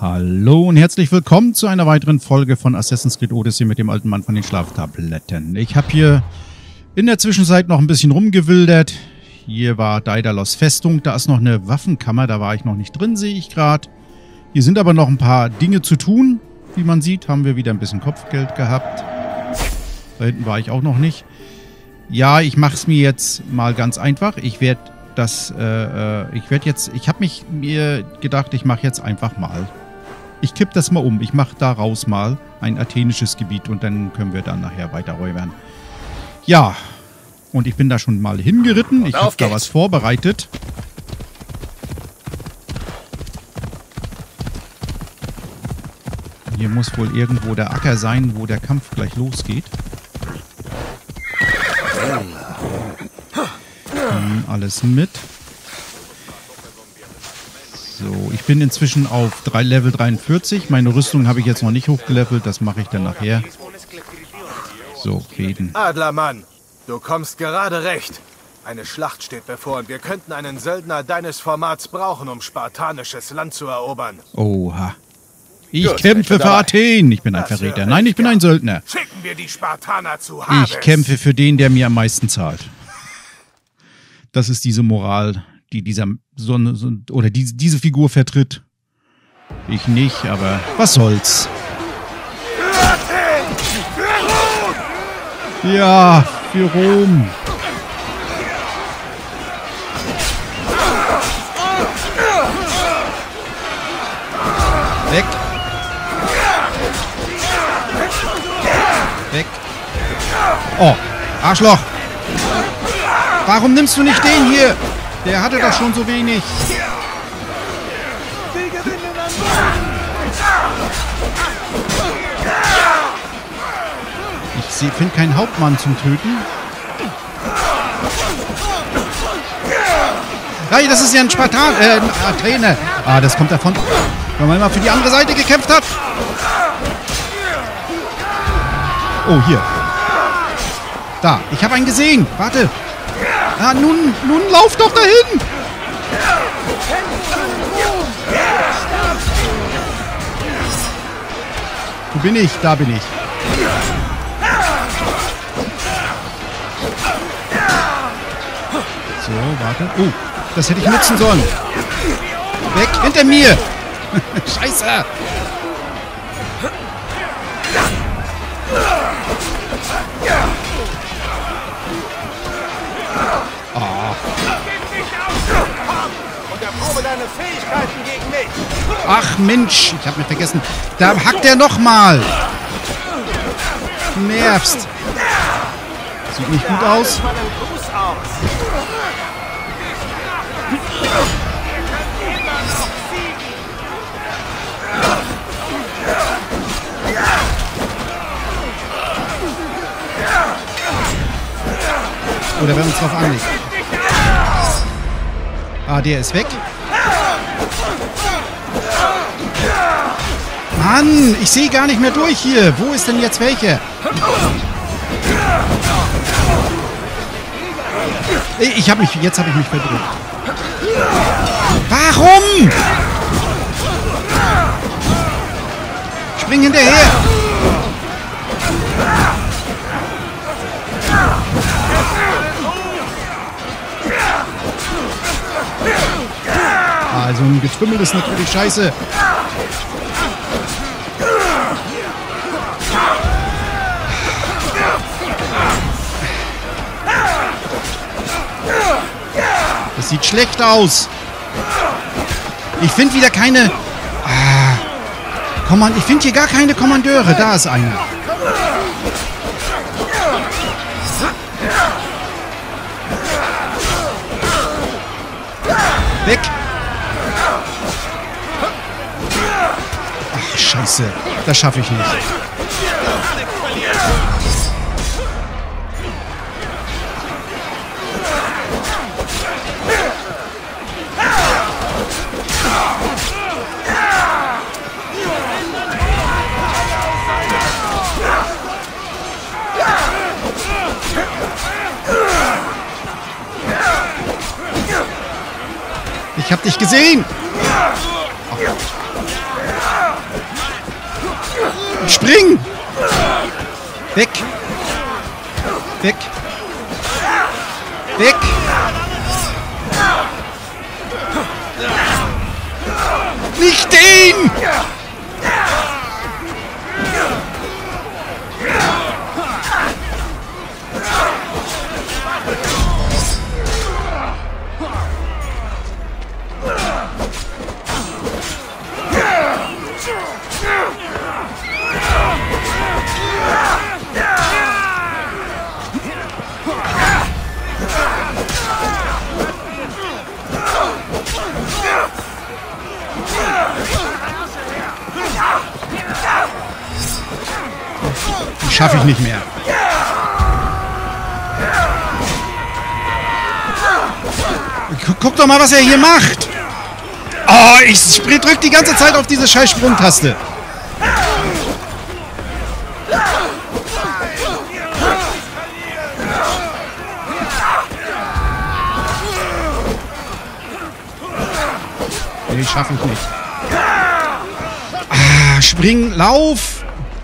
Hallo und herzlich willkommen zu einer weiteren Folge von Assassin's Creed Odyssey mit dem alten Mann von den Schlaftabletten. Ich habe hier in der Zwischenzeit noch ein bisschen rumgewildert. Hier war Daidalos Festung, da ist noch eine Waffenkammer, da war ich noch nicht drin, sehe ich gerade. Hier sind aber noch ein paar Dinge zu tun. Wie man sieht, haben wir wieder ein bisschen Kopfgeld gehabt. Da hinten war ich auch noch nicht. Ja, ich mache es mir jetzt mal ganz einfach. Ich habe mir gedacht, ich mache jetzt einfach mal. Ich kipp das mal um. Ich mache daraus mal ein athenisches Gebiet und dann können wir dann nachher weiter räubern. Ja, und ich bin da schon mal hingeritten. Ich habe da was vorbereitet. Hier muss wohl irgendwo der Acker sein, wo der Kampf gleich losgeht. Alles mit. So, ich bin inzwischen auf Level 43. Meine Rüstung habe ich jetzt noch nicht hochgelevelt. Das mache ich dann nachher. So, reden. Adlermann, du kommst gerade recht. Eine Schlacht steht bevor und wir könnten einen Söldner deines Formats brauchen, um spartanisches Land zu erobern. Oha. Ich kämpfe für Athen. Ich bin ein Verräter. Nein, ich bin ein Söldner. Schicken wir die Spartaner zu Hades. Ich kämpfe für den, der mir am meisten zahlt. Das ist diese Moral, die diese Figur vertritt. Ich nicht, aber was soll's. Ja, für Rom. Weg. Weg. Oh, Arschloch. Warum nimmst du nicht den hier? Der hatte doch schon so wenig. Ich finde keinen Hauptmann zum Töten. Hey, das ist ja ein Spartan, ein Athener. Ah, das kommt davon, wenn man mal für die andere Seite gekämpft hat. Oh, hier. Da, ich habe einen gesehen. Warte. Ah, nun lauf doch dahin. Wo bin ich? Da bin ich. So, warte. Oh, das hätte ich nutzen sollen. Weg, hinter mir. Scheiße. Deine Fähigkeiten gegen mich. Ach Mensch, ich habe mir vergessen. Da hackt er nochmal. Du nervst. Sieht nicht gut aus. Oder wenn uns drauf anlegt. Ah, der ist weg. Mann, ich sehe gar nicht mehr durch hier. Wo ist denn jetzt welche? Jetzt habe ich mich verdrückt. Warum? Spring hinterher. Also ein Getümmel ist natürlich scheiße. Das sieht schlecht aus. Ich finde wieder keine... ich finde hier gar keine Kommandeure. Da ist einer. Weg. Ach, scheiße. Das schaffe ich nicht. Ich hab dich gesehen! Weg! Weg! Weg! Nicht den! Schaffe ich nicht mehr. Guck doch mal, was er hier macht. Oh, ich drück die ganze Zeit auf diese scheiß Sprungtaste. Nee, schaffe ich nicht. Ah, spring, lauf!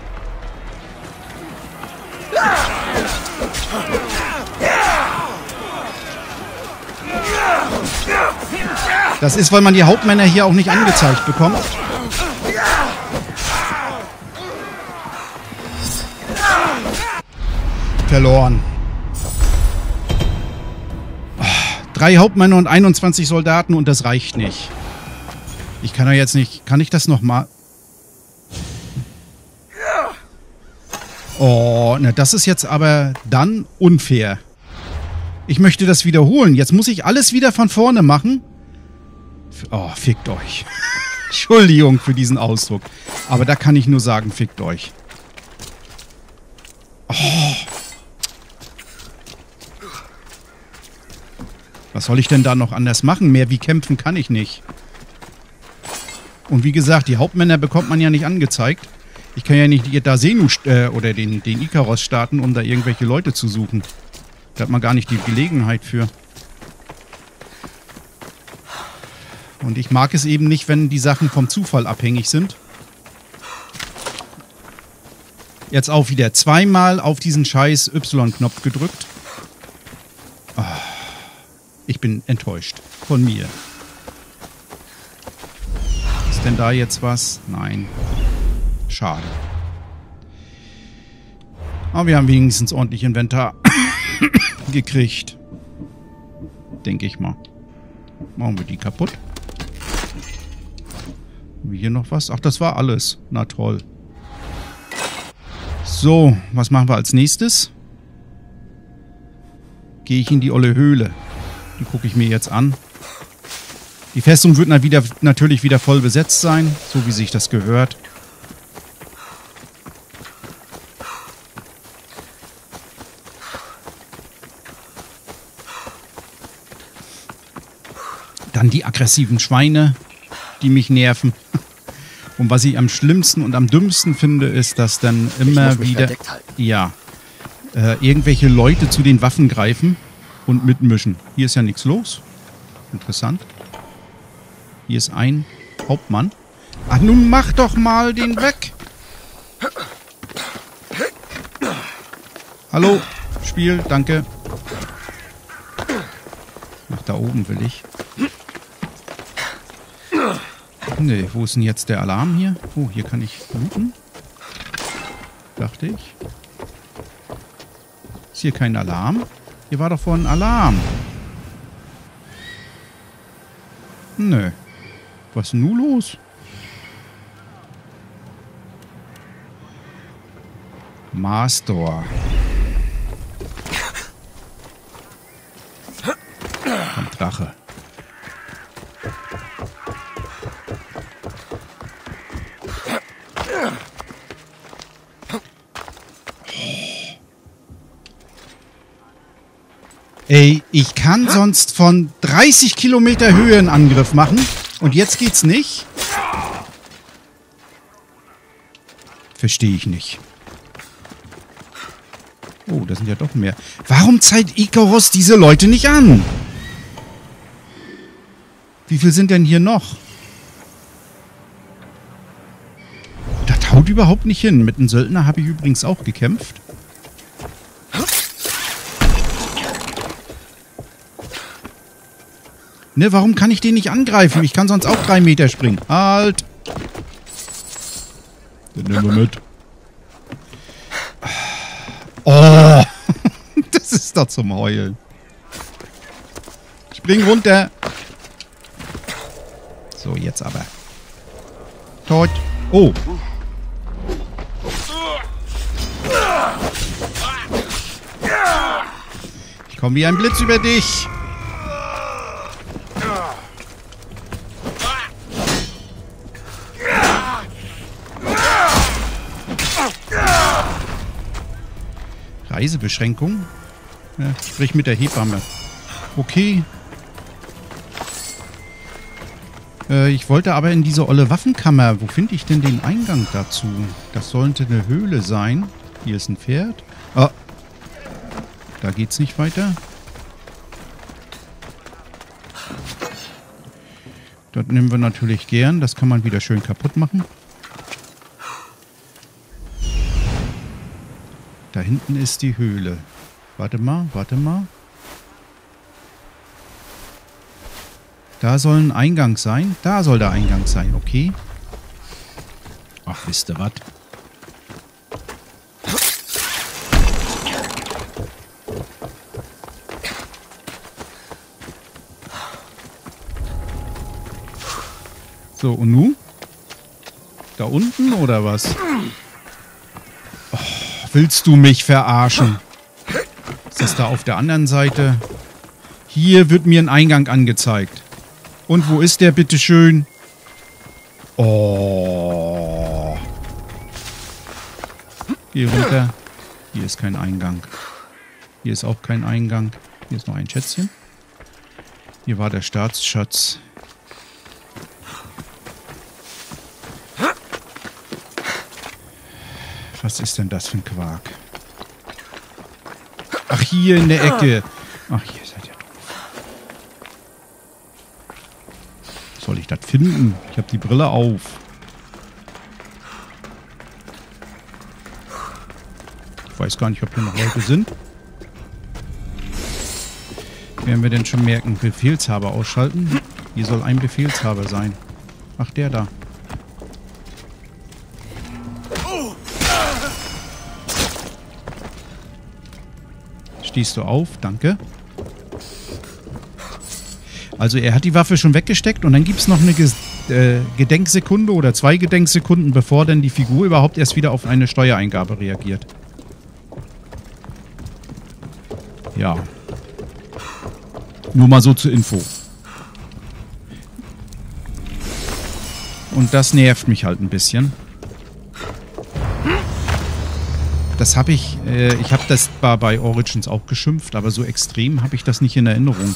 Das ist, weil man die Hauptmänner hier auch nicht angezeigt bekommt. Verloren. 3 Hauptmänner und 21 Soldaten und das reicht nicht. Ich kann ja jetzt nicht... Kann ich das nochmal... Oh, na das ist jetzt aber dann unfair. Ich möchte das wiederholen. Jetzt muss ich alles wieder von vorne machen. Oh, fickt euch. Entschuldigung für diesen Ausdruck. Aber da kann ich nur sagen, fickt euch. Oh. Was soll ich denn da noch anders machen? Mehr wie kämpfen kann ich nicht. Und wie gesagt, die Hauptmänner bekommt man ja nicht angezeigt. Ich kann ja nicht da Senu oder den Ikaros starten, um da irgendwelche Leute zu suchen. Da hat man gar nicht die Gelegenheit für. Und ich mag es eben nicht, wenn die Sachen vom Zufall abhängig sind. Jetzt auch wieder zweimal auf diesen scheiß Y-Knopf gedrückt. Oh, ich bin enttäuscht von mir. Ist denn da jetzt was? Nein. Schade. Aber wir haben wenigstens ordentlich Inventar gekriegt. Denke ich mal. Machen wir die kaputt. Haben wir hier noch was? Ach, das war alles. Na toll. So, was machen wir als nächstes? Gehe ich in die olle Höhle. Die gucke ich mir jetzt an. Die Festung wird natürlich wieder voll besetzt sein, so wie sich das gehört. Dann die aggressiven Schweine, die mich nerven. Und was ich am schlimmsten und am dümmsten finde, ist, dass dann immer wieder irgendwelche Leute zu den Waffen greifen und mitmischen. Hier ist ja nichts los. Interessant. Hier ist ein Hauptmann. Ach, nun mach doch mal den weg. Hallo, Spiel, danke. Nach da oben will ich. Nee, wo ist denn jetzt der Alarm hier? Oh, hier kann ich looten. Dachte ich. Ist hier kein Alarm? Hier war doch vorhin ein Alarm. Nö. Was ist denn nun los? Master. Kommt Drache. Ey, ich kann sonst von 30 Kilometer Höhe einen Angriff machen. Und jetzt geht's nicht? Verstehe ich nicht. Oh, da sind ja doch mehr. Warum zeigt Ikaros diese Leute nicht an? Wie viel sind denn hier noch? Das haut überhaupt nicht hin. Mit einem Söldner habe ich übrigens auch gekämpft. Ne, warum kann ich den nicht angreifen? Ich kann sonst auch 3 Meter springen. Halt! Den nehmen wir mit. Oh! Das ist doch zum Heulen. Spring runter. So, jetzt aber. Tot. Oh. Ich komme wie ein Blitz über dich. Reisebeschränkung? Ja, sprich mit der Hebamme. Okay. Ich wollte aber in diese olle Waffenkammer. Wo finde ich denn den Eingang dazu? Das sollte eine Höhle sein. Hier ist ein Pferd. Ah. Da geht's nicht weiter. Das nehmen wir natürlich gern. Das kann man wieder schön kaputt machen. Da hinten ist die Höhle. Warte mal, warte mal. Da soll ein Eingang sein. Da soll der Eingang sein, okay. Ach, wisst ihr was? So, und nun? Da unten oder was? Oh, willst du mich verarschen? Ist das da auf der anderen Seite? Hier wird mir ein Eingang angezeigt. Und wo ist der, bitteschön? Oh. Geh runter. Hier ist kein Eingang. Hier ist auch kein Eingang. Hier ist noch ein Schätzchen. Hier war der Staatsschatz. Was ist denn das für ein Quark? Ach, hier in der Ecke. Ach, hier seid ihr doof. Soll ich das finden? Ich habe die Brille auf. Ich weiß gar nicht, ob hier noch Leute sind. Werden wir denn schon merken? Befehlshaber ausschalten? Hier soll ein Befehlshaber sein. Ach, der da. Stehst du auf? Danke. Also er hat die Waffe schon weggesteckt und dann gibt es noch eine Gedenksekunde oder 2 Gedenksekunden, bevor denn die Figur überhaupt erst wieder auf eine Steuereingabe reagiert. Ja. Nur mal so zur Info. Und das nervt mich halt ein bisschen. Das habe ich habe das bei Origins auch geschimpft, aber so extrem habe ich das nicht in Erinnerung.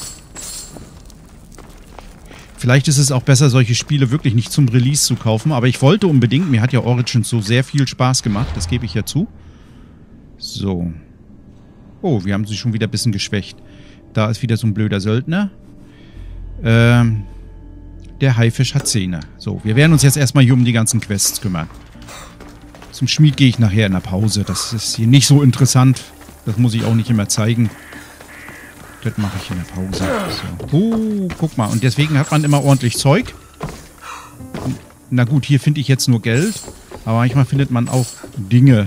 Vielleicht ist es auch besser, solche Spiele wirklich nicht zum Release zu kaufen, aber ich wollte unbedingt, mir hat ja Origins so sehr viel Spaß gemacht, das gebe ich ja zu. So. Oh, wir haben sie schon wieder ein bisschen geschwächt. Da ist wieder so ein blöder Söldner. Der Haifisch hat Zähne. So, wir werden uns jetzt erstmal hier um die ganzen Quests kümmern. Zum Schmied gehe ich nachher in der Pause. Das ist hier nicht so interessant. Das muss ich auch nicht immer zeigen. Das mache ich in der Pause. So. Oh, guck mal. Und deswegen hat man immer ordentlich Zeug. Na gut, hier finde ich jetzt nur Geld. Aber manchmal findet man auch Dinge.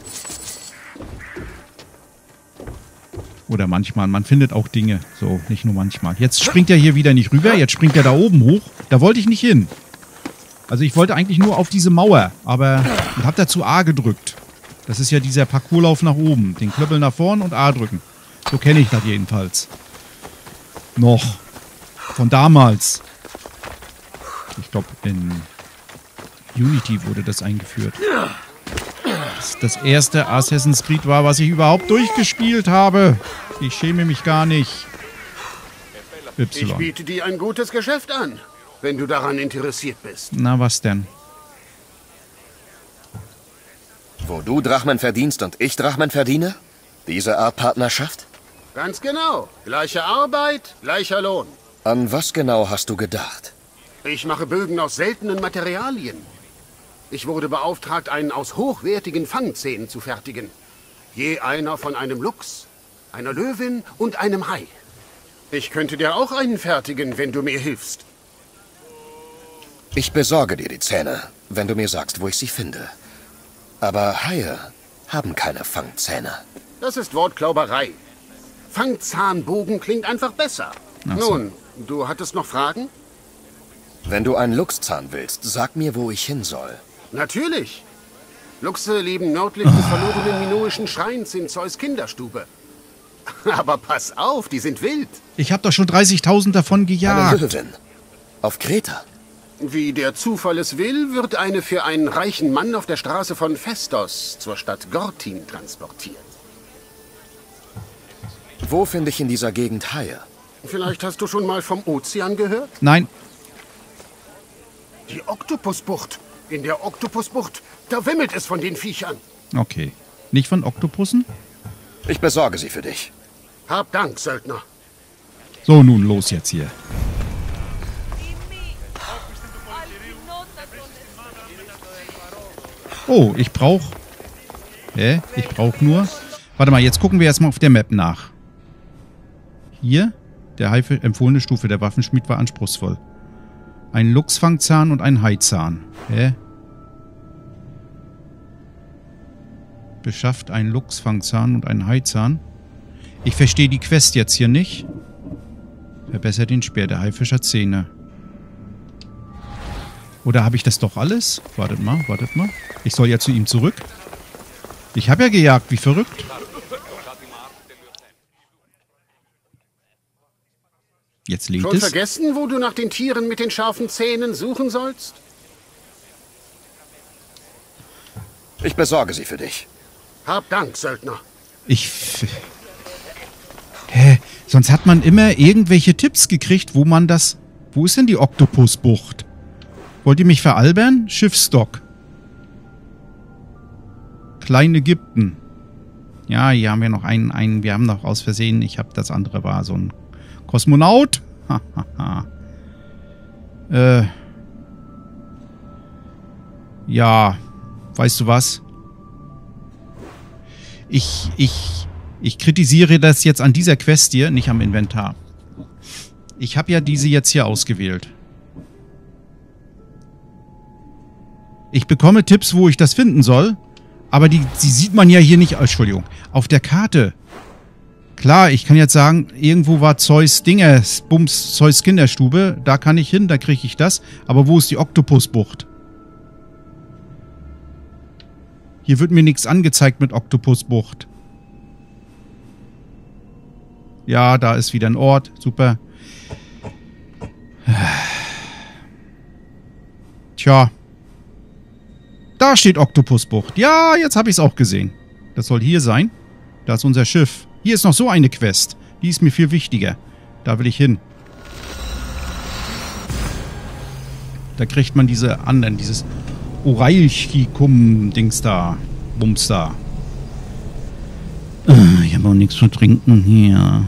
Oder manchmal. Man findet auch Dinge. So, nicht nur manchmal. Jetzt springt er hier wieder nicht rüber. Jetzt springt er da oben hoch. Da wollte ich nicht hin. Also ich wollte eigentlich nur auf diese Mauer, aber ich habe dazu A gedrückt. Das ist ja dieser Parcourslauf nach oben. Den Klöppel nach vorn und A drücken. So kenne ich das jedenfalls. Noch. Von damals. Ich glaube, in Unity wurde das eingeführt. Das erste Assassin's Creed war, was ich überhaupt durchgespielt habe. Ich schäme mich gar nicht. Ich biete dir ein gutes Geschäft an. Wenn du daran interessiert bist. Na, was denn? Wo du Drachmen verdienst und ich Drachmen verdiene? Diese Art Partnerschaft? Ganz genau. Gleiche Arbeit, gleicher Lohn. An was genau hast du gedacht? Ich mache Bögen aus seltenen Materialien. Ich wurde beauftragt, einen aus hochwertigen Fangzähnen zu fertigen. Je einer von einem Luchs, einer Löwin und einem Hai. Ich könnte dir auch einen fertigen, wenn du mir hilfst. Ich besorge dir die Zähne, wenn du mir sagst, wo ich sie finde. Aber Haie haben keine Fangzähne. Das ist Wortklauberei. Fangzahnbogen klingt einfach besser. Ach so. Nun, du hattest noch Fragen? Wenn du einen Luchszahn willst, sag mir, wo ich hin soll. Natürlich. Luchse leben nördlich des verlorenen minoischen Schreins in Zeus Kinderstube. Aber pass auf, die sind wild. Ich habe doch schon 30.000 davon Eine gejagt. Löwin. Auf Kreta. Wie der Zufall es will, wird eine für einen reichen Mann auf der Straße von Phaistos zur Stadt Gortin transportiert. Wo finde ich in dieser Gegend Haie? Vielleicht hast du schon mal vom Ozean gehört? Nein. Die Oktopusbucht. In der Oktopusbucht, da wimmelt es von den Viechern. Okay. Nicht von Oktopussen? Ich besorge sie für dich. Hab Dank, Söldner. So, nun los jetzt hier. Oh, ich brauche... Ich brauche nur... Warte mal, jetzt gucken wir erstmal auf der Map nach. Hier, der empfohlene Stufe. Der Waffenschmied war anspruchsvoll. Ein Luchsfangzahn und ein Haizahn. Beschafft einen Luchsfangzahn und einen Haizahn. Ich verstehe die Quest jetzt hier nicht. Verbessert den Speer. Der Haifisch hat Zähne. Oder habe ich das doch alles? Wartet mal. Ich soll ja zu ihm zurück. Ich habe ja gejagt, wie verrückt. Jetzt lädt Schon es. vergessen, wo du nach den Tieren mit den scharfen Zähnen suchen sollst? Ich besorge sie für dich. Hab Dank, Söldner. Sonst hat man immer irgendwelche Tipps gekriegt, wo man das... Wo ist denn die Oktopusbucht? Wollt ihr mich veralbern? Schiffsdock. Klein-Ägypten. Ja, hier haben wir noch einen... Wir haben noch aus Versehen... Das andere war so ein Kosmonaut. Ja. Weißt du was? Ich kritisiere das jetzt an dieser Quest hier, nicht am Inventar. Ich habe ja diese jetzt hier ausgewählt. Ich bekomme Tipps, wo ich das finden soll, aber die sieht man ja hier nicht, Entschuldigung, auf der Karte. Klar, ich kann jetzt sagen, irgendwo war Zeus Zeus Kinderstube, da kann ich hin, da kriege ich das, aber wo ist die Oktopusbucht? Hier wird mir nichts angezeigt mit Oktopusbucht. Ja, da ist wieder ein Ort. Super. Tja. Da steht Oktopusbucht. Ja, jetzt habe ich es auch gesehen. Das soll hier sein. Da ist unser Schiff. Hier ist noch so eine Quest. Die ist mir viel wichtiger. Da will ich hin. Da kriegt man diese anderen, dieses Orailchikum-Dings da. Bums da. Ich habe auch nichts zu trinken hier.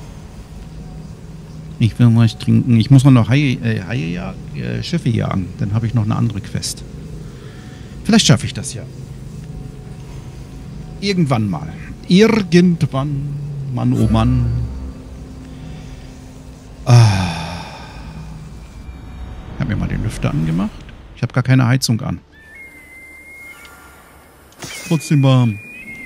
Ich will was trinken. Ich muss noch Schiffe jagen. Dann habe ich noch eine andere Quest. Vielleicht schaffe ich das ja. Irgendwann mal. Irgendwann. Mann, oh Mann. Ich habe mir mal den Lüfter angemacht. Ich habe gar keine Heizung an. Trotzdem warm.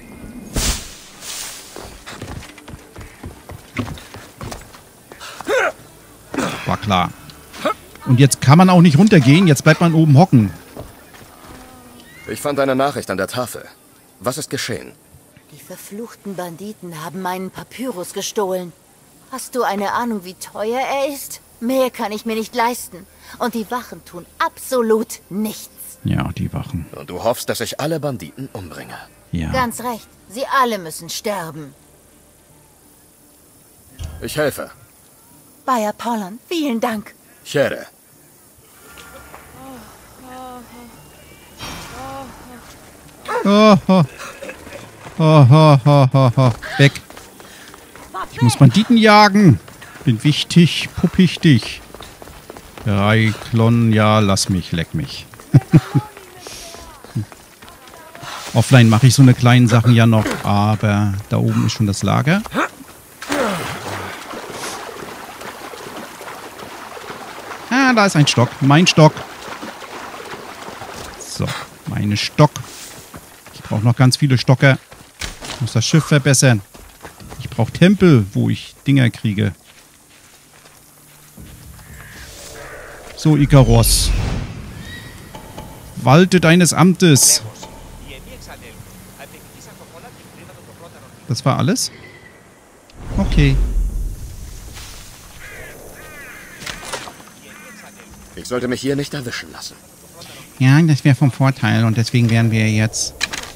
War klar. Und jetzt kann man auch nicht runtergehen. Jetzt bleibt man oben hocken. Ich fand eine Nachricht an der Tafel. Was ist geschehen? Die verfluchten Banditen haben meinen Papyrus gestohlen. Hast du eine Ahnung, wie teuer er ist? Mehr kann ich mir nicht leisten. Und die Wachen tun absolut nichts. Ja, die Wachen. Und du hoffst, dass ich alle Banditen umbringe. Ja. Ganz recht. Sie alle müssen sterben. Ich helfe. Bei Apollon, vielen Dank. Chere. Weg. Ich muss Banditen jagen. Bin wichtig, puppichtig. Reiklon, ja, lass mich, leck mich. Offline mache ich so eine kleinen Sachen ja noch, aber da oben ist schon das Lager. Ah, da ist ein Stock. Mein Stock. So, meine Stock. Ich brauche noch ganz viele Stocker. Ich muss das Schiff verbessern. Ich brauche Tempel, wo ich Dinger kriege. So, Ikaros. Walte deines Amtes. Das war alles? Okay. Ich sollte mich hier nicht erwischen lassen. Ja, das wäre vom Vorteil und deswegen werden wir jetzt...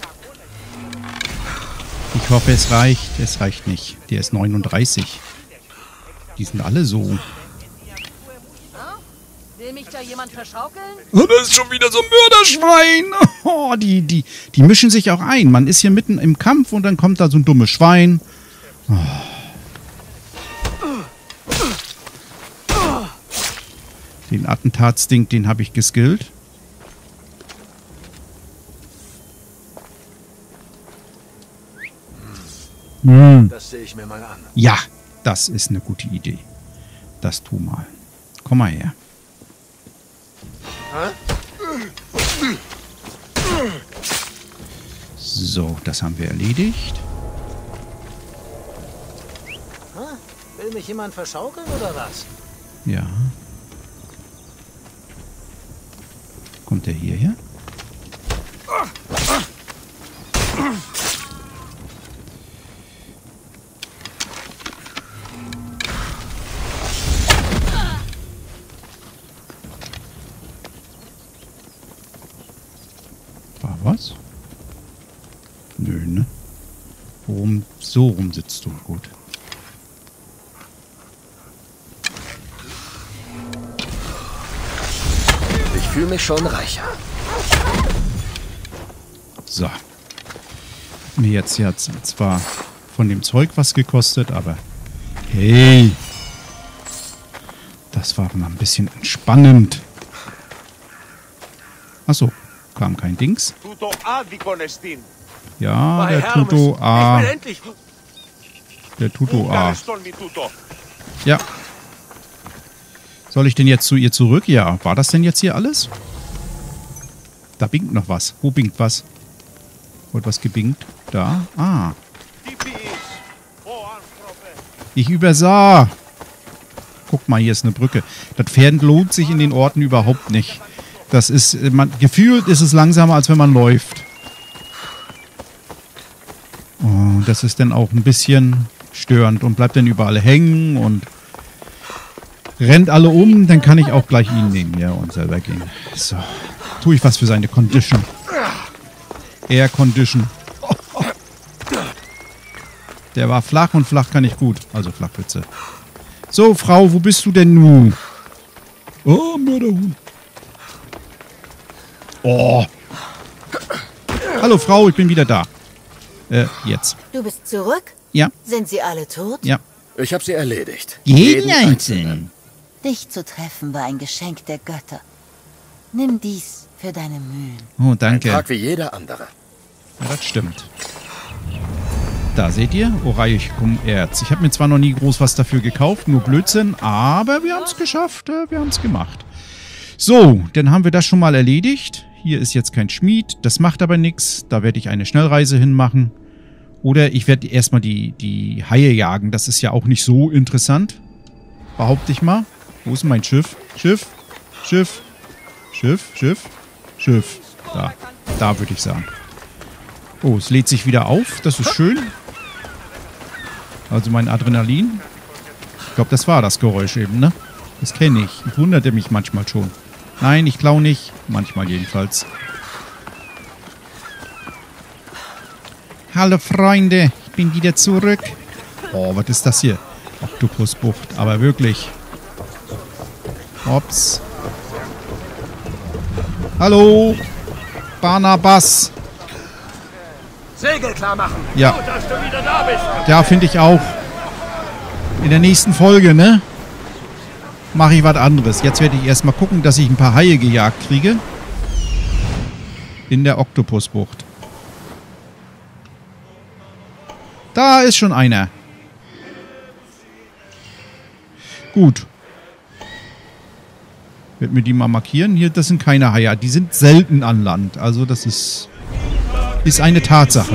Ich hoffe, es reicht. Es reicht nicht. Der ist 39. Die sind alle so. Will mich da jemand verschaukeln? Oh, das ist schon wieder so ein Mörderschwein. Oh, die mischen sich auch ein. Man ist hier mitten im Kampf und dann kommt da so ein dummes Schwein. Oh. Den Attentatsding, den habe ich geskillt. Das sehe ich mir mal an. Ja, das ist eine gute Idee. Das tu mal. Komm mal her. So, das haben wir erledigt. Will mich jemand verschaukeln oder was? Ja. Kommt der hierher? War was? Nö, ne? Worum so rum sitzt du? Gut. Ich fühle mich schon reicher. So. Mir jetzt zwar von dem Zeug was gekostet, aber hey. Das war mal ein bisschen entspannend. Achso, kam kein Dings. Ja, der Tuto A. Der Tuto A. Ja. Soll ich denn jetzt zu ihr zurück? Ja. War das denn jetzt hier alles? Da binkt noch was. Wo binkt was? Wurde was gebinkt? Da? Ah. Ich übersah. Guck mal, hier ist eine Brücke. Das Pferd lohnt sich in den Orten überhaupt nicht. Das ist, gefühlt ist es langsamer, als wenn man läuft. Oh, das ist dann auch ein bisschen störend und bleibt dann überall hängen und rennt alle um. Dann kann ich auch gleich ihn nehmen, ja, und selber gehen. So. Tue ich was für seine Condition. Air Condition. Der war flach und flach kann ich gut. Also Flachwitze. So, Frau, wo bist du denn nun? Oh, Mörderhuhn. Oh. Hallo, Frau, ich bin wieder da. Jetzt. Du bist zurück? Ja. Sind sie alle tot? Ja. Ich habe sie erledigt. Jeden einzelnen. Dich zu treffen war ein Geschenk der Götter. Nimm dies für deine Mühen. Oh, danke. Ein Tag wie jeder andere. Ja, das stimmt. Da seht ihr, Oraichum Erz. Ich habe mir zwar noch nie groß was dafür gekauft, nur Blödsinn, aber wir haben es geschafft, wir haben es gemacht. So, dann haben wir das schon mal erledigt. Hier ist jetzt kein Schmied, das macht aber nichts. Da werde ich eine Schnellreise hinmachen. Oder ich werde erstmal die Haie jagen, das ist ja auch nicht so interessant. Behaupte ich mal. Wo ist mein Schiff? Schiff, Schiff, Schiff, Schiff, Schiff. Da würde ich sagen. Oh, es lädt sich wieder auf. Das ist schön. Also mein Adrenalin. Ich glaube, das war das Geräusch eben, ne? Das kenne ich. Ich wunderte mich manchmal schon. Nein, ich klaue nicht. Manchmal jedenfalls. Hallo Freunde, ich bin wieder zurück. Oh, was ist das hier? Oktopusbucht, aber wirklich. Ups. Hallo, Barnabas. Segel klar machen. Ja. Gut, dass du wieder da bist. Ja, finde ich auch. In der nächsten Folge, ne? Mache ich was anderes. Jetzt werde ich erstmal gucken, dass ich ein paar Haie gejagt kriege. In der Oktopusbucht. Da ist schon einer. Werd mir die mal markieren. Hier, das sind keine Haie. Die sind selten an Land. Also das ist eine Tatsache.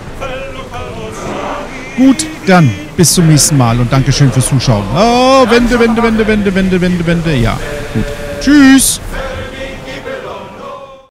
Gut, dann bis zum nächsten Mal und Dankeschön fürs Zuschauen. Oh, Wende. Ja, gut. Tschüss.